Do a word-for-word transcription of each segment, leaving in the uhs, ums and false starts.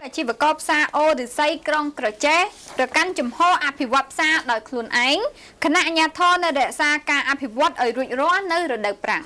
អាជីវករផ្សារអូរិស័យក្រុងក្រចេះប្រកាន់ជំហរអភិវឌ្ឍផ្សារដោយខ្លួនឯងគណៈអាជ្ញាធរនៅរក្សាការអភិវឌ្ឍឲ្យរួចរាល់នៅរដូវប្រាំង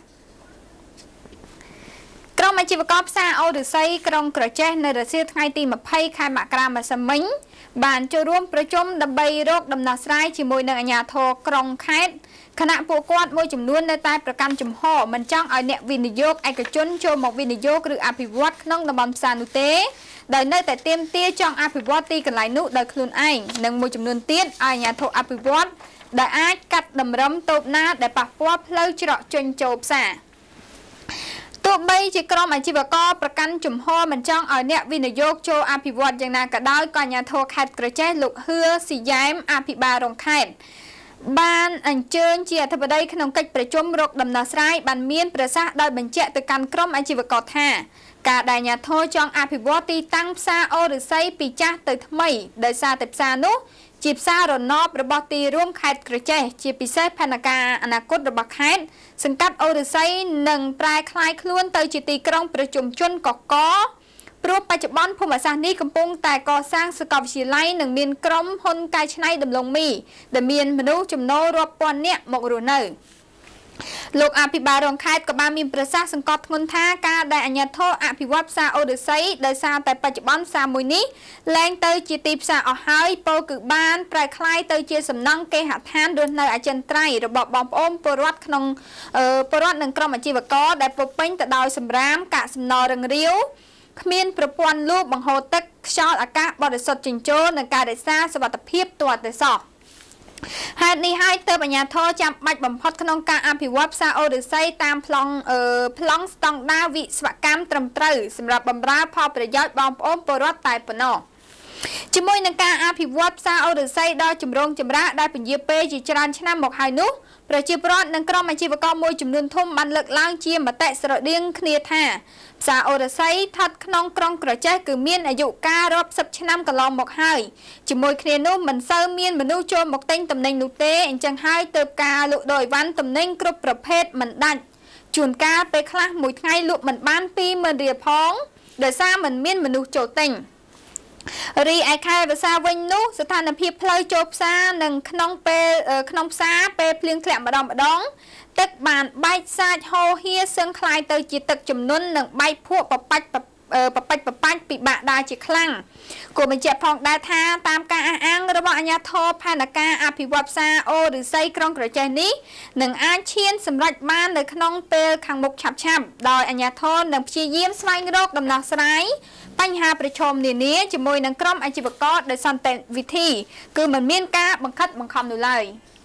ក្រុមអាជីវករផ្សារអូរិស័យក្រុងក្រចេះនៅរសៀលថ្ងៃទីម្ភៃខែមករាម្សិលមិញបានចូលរួមប្រជុំដើម្បីរកដំណោះស្រាយជាមួយនឹងអាជ្ញាធរក្រុងខេត្តគណៈពួកគាត់មួយចំនួននៅតែប្រកាន់ជំហរមិនចង់ឲ្យអ្នកវិនិយោគឯកជនចូលមកវិនិយោគឬអភិវឌ្ឍក្នុងតំបន់ផ្សារនោះទេដោយនៅតែទាមទារចង់អភិវឌ្ឍទីកន្លែងនោះដោយខ្លួនឯងនិងមួយចំនួនទៀតឲ្យអាជ្ញាធរអភិវឌ្ឍដែលអាចកាត់តម្រឹមតូបណាដែលប៉ះពាល់ផ្លូវច្រកចេញចូលផ្សារទោះបីជាក្រុមអាជីវករប្រកាន់ជំហរមិនចង់ឲ្យអ្នកវិនិយោគចូលអភិវឌ្ឍយ៉ាងណាក៏ដោយក៏អាជ្ញាធរខេត្តក្រចេះលោកហឿស៊ីយ៉ែមអភិបាលរងខេត្តបានអញ្ជើញជាអធិបតីក្នុងកិច្ចប្រជុំរកដំណោះស្រាយបានមានប្រសាសន៍ដោយបញ្ជាក់ទៅកាន់ក្រុមអាជីវករថាការដែលអាជ្ញាធរចង់អភិវឌ្ឍទីតាំងផ្សារអូរិស័យពីចាស់ទៅថ្មីដោយសារតែផ្សារនោះជាផ្សាររណបរបស់ទីរួមខេត្តក្រចេះជាពិសេសផែនការអនាគតរបស់ខេត្តសង្កាត់អូរិស័យនឹងប្រែក្លាយខ្លួនទៅជាទីក្រុងប្រជុំជនកកព្រោះបច្ចុប្បន្នភូមិសាស្ត្រនេះកំពុងតែកសាងសាកលវិទ្យាល័យនិងមានក្រុមហ៊ុនកែច្នៃដំឡូងមីដែលមានមនុស្សចំណូលរាប់ពាន់នាក់មករស់នៅលោកអភិបាលរងខេត្តក៏បានមានប្រសាសន៍សង្កត់ធ្ងន់ថាការដែលអាជ្ញាធរអភិវឌ្ឍផ្សារអូរិស័យដោយសារតែបច្ចុប្បន្នផ្សារមួយនេះលែងទៅជាទីផ្សារអស់ហើយពោលគឺបានប្រែក្លាយទៅជាសំណង់គេហដ្ឋានរស់នៅអចិន្ត្រៃយ៍របស់បងប្អូនពលរដ្ឋក្នុងពលរដ្ឋនិងក្រុមអាជីវករដែលពោពេញទៅដោយសម្រាមកាកសំណល់រឹងរាវគ្មានប្រព័ន្ធលូបង្ហូរទឹកខ្យល់អាកាសបរិសុទ្ធចេញចូលនិងការរក្សាសុវត្ថិភាពទាល់តែសោះហេតុនេះហើយទើបអាជ្ញាធរចាំបាច់បំផុតក្នុងការអភិវឌ្ឍផ្សារអូរិស័យតាមប្លង់អឺប្លង់ស្តង់ដារវិស្វកម្មត្រឹមត្រូវសម្រាប់បម្រើផលប្រយោជន៍បងប្អូនពលរដ្ឋតែប៉ុណ្ណោះជាមួយនឹងការអភិវឌ្ឍផ្សារអូរិស័យដល់ជំរងចម្រាស់ដែលពន្យាពេលជាច្រើនឆ្នាំមកហើយនោះប្រជាពលរដ្ឋនិងក្រុមអាជីវករមួយចំនួនធំបានលើកឡើងជាមតិស្រដៀងគ្នាថាផ្សារអូរិស័យស្ថិតក្នុងក្រុងក្រចេះគឺមានអាយុកាលរាប់សិបឆ្នាំកន្លងមកហើយជាមួយគ្នានោះមិនសូវមានមនុស្សចូលមកទិញទំនិញនោះទេអញ្ចឹងហើយទើបការលក់ដូរអីវ៉ាន់ទំនិញគ្រប់ប្រភេទមិនដាច់ជួនកាលពេលខ្លះមួយថ្ងៃលក់មិនបានពីរម៉ឺនរៀលផងដោយសារមិនមានមនុស្សចូលទិញរីឯខែវស្សាវិញនោះស្ថានភាពផ្លូវចូលផ្សារនិងក្នុងពេលក្នុងផ្សារពេលភ្លៀងធ្លាក់ម្ដងម្ដងទឹកបានបែកសាចហូរហៀសឹងคล้ายទៅជាទឹកជំនន់និងបែកភក់បបាច់បបាច់បបាច់ពិបាកដើរជាខ្លាំងគួរបញ្ជាក់ផងដែរថាតាមការអះអាងរបស់អាជ្ញាធរផែនការអភិវឌ្ឍផ្សារអូរិស័យក្រុងក្រចេះនេះនឹងអាចឈានសម្រេចបាននៅក្នុងពេលខាងមុខឆាប់ឆាប់ដោយអាជ្ញាធរនឹងព្យាយាមស្វែងរកដំណោះស្រាយបញ្ហាប្រឈមនានាជាមួយនឹងក្រុមអាជីវករដោយសន្តិវិធីគឺមិនមានការបង្ខិតបង្ខំនោះឡើយ។